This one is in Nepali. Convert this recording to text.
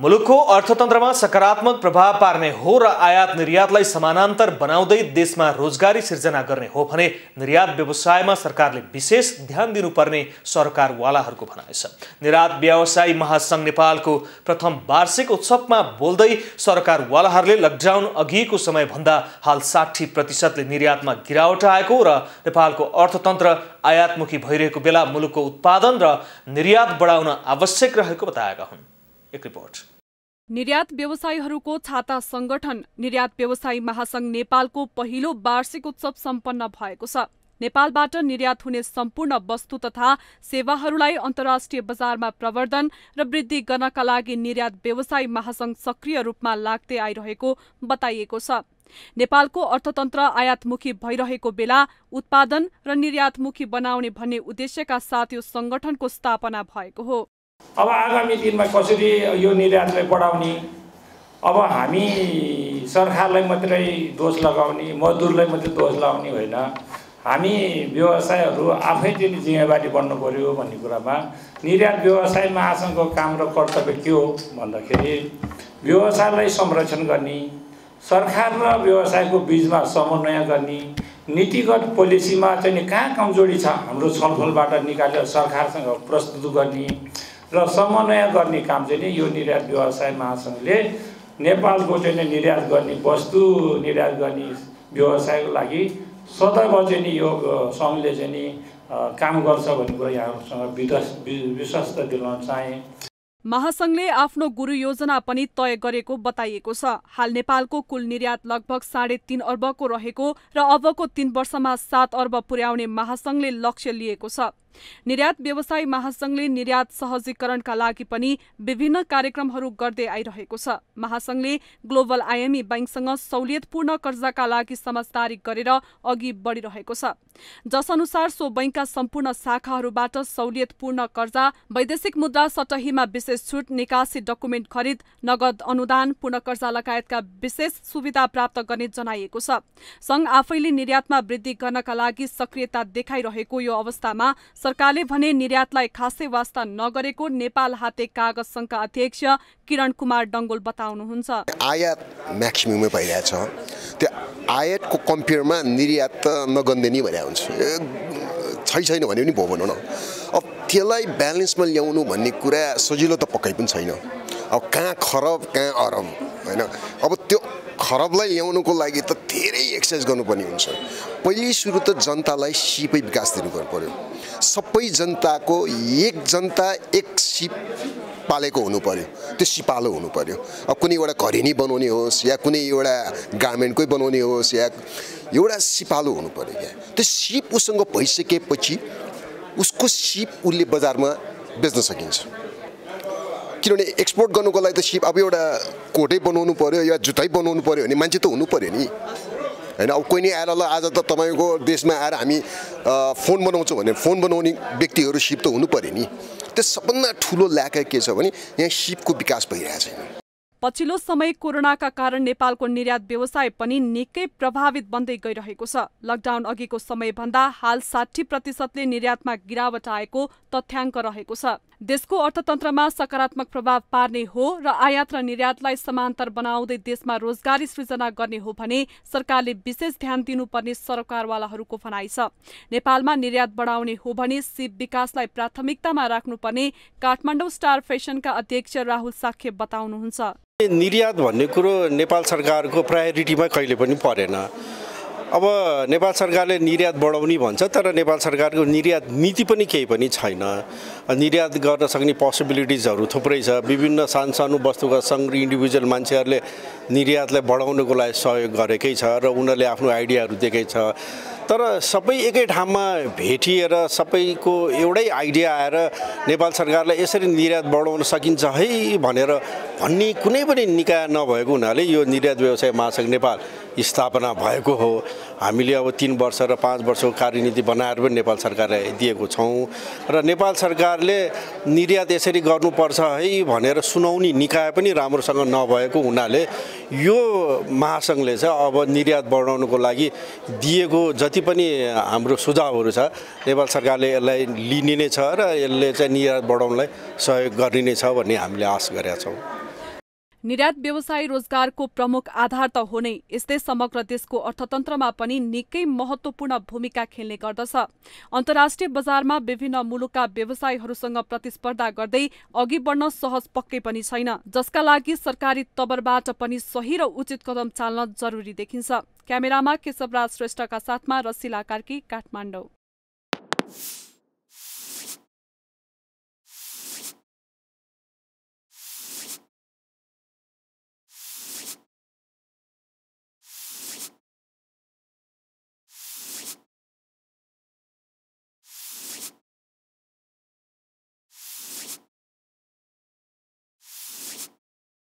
मुलुकको अर्थतन्त्रमा सकारात्मक प्रभाव पार्ने हो र आयात निर्यातलाई समानान्तर बनाउँदै देशमा रोजगारी सिर्जना गर्ने हो भने निर्यात व्यवसायमा सरकारले विशेष ध्यान दिनुपर्ने सरकारवालाहरूको भनाइ छ। निर्यात व्यवसायी महासंघ नेपालको प्रथम वार्षिक उत्सवमा बोल्दै सरकारवालाहरूले लकडाउन अघिको समयभन्दा हाल 60% निर्यातमा गिरावट आएको र नेपालको अर्थतन्त्र आयातमुखी भइरहेको बेला मुलुकको उत्पादन र निर्यात बढाउन आवश्यक रहेको बताएका हुन्। एक रिपोर्ट। निर्यात व्यवसायीहरूको छाता संगठन निर्यात व्यवसायी महासंघ नेपालको पहिलो वार्षिक उत्सव सम्पन्न भएको छ। नेपालबाट निर्यात हुने सम्पूर्ण वस्तु तथा सेवाहरूलाई अन्तर्राष्ट्रिय बजारमा प्रवर्धन र वृद्धि गर्नका लागि निर्यात व्यवसायी महासंघ सक्रिय रूपमा लाग्दै आइरहेको बताइएको छ। नेपालको अर्थतन्त्र आयातमुखी भइरहेको बेला उत्पादन र निर्यातमुखी बनाउने भन्ने उद्देश्यका साथ यो संगठनको स्थापना भएको हो। अब आगामी दिनमा कसरी यो निर्यातलाई बढाउने, अब हामी सरकारलाई मात्रै दोष लगाउने, मजदुरलाई मात्रै दोष लगाउने होइन, हामी व्यवसायहरू आफै चाहिँ जिम्मेवारी बन्नु पर्यो भन्ने कुरामा निर्यात व्यवसाय महासंघको काम र कर्तव्य के हो भन्दाखेरि व्यवसायलाई संरक्षण गर्ने, सरकार र व्यवसायको बीचमा समन्वय गर्ने, नीतिगत पोलिसीमा चाहिँ कहाँ कमजोरी छ हाम्रो छलफलबाट निकालेर सरकारसँग प्रस्तुत गर्ने र समन्वय गर्ने काम चाहिँ यो निर्यात व्यवसाय महासंघले नेपालको चाहिँ निर्यात गर्ने वस्तु निर्यात गर्ने व्यवसायको लागि सदैव चाहिँ यो सङ्घले चाहिँ काम गर्छ भन्ने कुरा यहाँहरूसँग विश्वास दिलाउन चाहे। महासंघले आफ्नो गुरु योजना पनि तय गरेको बताइएको छ। हाल नेपालको कुल निर्यात लगभग 3.5 अर्बको रहेको र अबको 3 वर्षमा 7 अर्ब पुर्याउने महासंघले लक्ष्य लिएको छ। निर्यात व्यवसायी महासंघले निर्यात सहजीकरणका लागि पनि विभिन्न कार्यक्रमहरू गर्दै आइरहेको छ। महासंघले ग्लोबल आइएमई बैंकसँग सहुलियतपूर्ण कर्जाका लागि समझदारी गरेर अघि बढिरहेको छ। जसअनुसार सो बैंकका सम्पूर्ण शाखाहरूबाट सहुलियतपूर्ण कर्जा, वैदेशिक मुद्रा सटहीमा विशेष छुट, निकासी डकुमेन्ट खरिद, नगद अनुदान, पूर्ण कर्जा लगायतका विशेष सुविधा प्राप्त गर्ने जनाइएको छ। संघ आफैले निर्यातमा वृद्धि गर्नका लागि सक्रियता देखाइरहेको यो अवस्थामा सरकारले भने निर्यातलाई खासै वास्ता नगरेको नेपाल हाते कागज संघका अध्यक्ष किरण कुमार डङ्गोल बताउनुहुन्छ। आयात म्याक्सिमममै भइरहेछ, त्यो आयातको कम्पेयरमा निर्यात त नगन्ने नि भइरहेको हुन्छ। छैन भने पनि भो भनौँ न, अब त्यसलाई ब्यालेन्समा ल्याउनु भन्ने कुरा सजिलो त पक्कै पनि छैन। अब कहाँ खरब कहाँ अरब होइन, अब त्यो खरबलाई ल्याउनुको लागि त धेरै एक्सर्साइज गर्नुपर्ने हुन्छ। पहिले सुरु त जनतालाई सिपै विकास दिनु पर्यो। सबै जनताको एक जनता एक सिप पालेको हुनु पर्यो, त्यो सिपालो हुनु पर्यो। अब कुनै एउटा घरेनी बनाउने होस् या कुनै एउटा गार्मेन्टकै बनाउने होस् या एउटा सिपालो हुनु पर्यो। क्या त्यो सिप उसँग भइसकेपछि उसको सिप उसले बजारमा बेच्न सकिन्छ। किनभने एक्सपोर्ट गर्नुको लागि त सिप अब एउटा कोटै बनाउनु पर्यो या जुत्तै बनाउनु पर्यो भने मान्छे त हुनु पर्यो नि होइन। अब कोही नै आएर ल आज त तपाईँको देशमा आएर हामी फोन बनाउँछौँ भने फोन बनाउने व्यक्तिहरू सिप त हुनु पर्यो नि। त्यो सबभन्दा ठुलो ल्याक के छ भने यहाँ सिपको विकास भइरहेको छैन। पछिल्लो समय कोरोनाका कारण नेपालको निर्यात व्यवसाय पनि निकै प्रभावित बन्दै गइरहेको छ। लकडाउन अघिको समयभन्दा हाल 60%ले निर्यातमा गिरावट आएको तथ्याङ्क रहेको छ। देशको अर्थतन्त्रमा सकारात्मक प्रभाव पार्ने हो र आयात र निर्यातलाई समान्तर बनाउँदै देशमा रोजगारी सृजना गर्ने हो भने सरकारले विशेष ध्यान दिनुपर्ने सरकारवालाहरूको भनाइ छ। नेपालमा निर्यात बढाउने हो भने सिप विकासलाई प्राथमिकतामा राख्नुपर्ने काठमाडौँ स्टार फेसनका अध्यक्ष राहुल साख्य बताउनुहुन्छ। निर्यात भन्ने कुरो नेपाल सरकारको प्रायोरिटीमा कहिले पनि परेन। अब नेपाल सरकारले निर्यात बढाउने भन्छ, तर नेपाल सरकारको निर्यात नीति पनि केही पनि छैन। निर्यात गर्न सक्ने पोसिबिलिटिजहरू थुप्रै छ। विभिन्न सानसानो वस्तुका सङ्घ र इन्डिभिजुअल मान्छेहरूले निर्यातलाई बढाउनको लागि सहयोग गरेकै छ र उनीहरूले आफ्नो आइडियाहरू दिएकै छ। तर सबै एकै ठाउँमा भेटिएर सबैको एउटै आइडिया आएर नेपाल सरकारलाई यसरी निर्यात बढाउन सकिन्छ है भन्ने कुनै पनि निकाय नभएको हुनाले यो निर्यात व्यवसाय महासंघ नेपाल स्थापना भएको हो। हामीले अब 3 वर्ष र 5 वर्षको कार्यनीति बनाएर पनि नेपाल सरकारलाई दिएको छौँ र नेपाल सरकारले निर्यात यसरी गर्नुपर्छ है भनेर सुनाउने निकाय पनि राम्रोसँग नभएको हुनाले यो महासंघले चाहिँ अब निर्यात बढाउनको लागि दिएको जति पनि हाम्रो सुझावहरू छ नेपाल सरकारले यसलाई लिने नै छ र यसले चाहिँ निर्यात बढाउनलाई सहयोग गर्ने नै छ भन्ने हामीले आश गरेका छौँ। निर्यात व्यवसाय रोजगारको प्रमुख आधार त हो नै, यस्तै समग्र देशको अर्थतन्त्रमा पनि निकै महत्त्वपूर्ण भूमिका खेल्ने गर्दछ। अन्तर्राष्ट्रिय बजारमा विभिन्न मुलुकका व्यवसायीहरूसँग प्रतिस्पर्धा गर्दै अघि बढ्न सहज पक्कै पनि छैन, जसका लागि सरकारी तवरबाट पनि सही र उचित कदम चाल्न जरुरी देखिन्छ। क्यामेरामा केशवराज श्रेष्ठका साथमा रसिला कार्की, काठमाडौँ।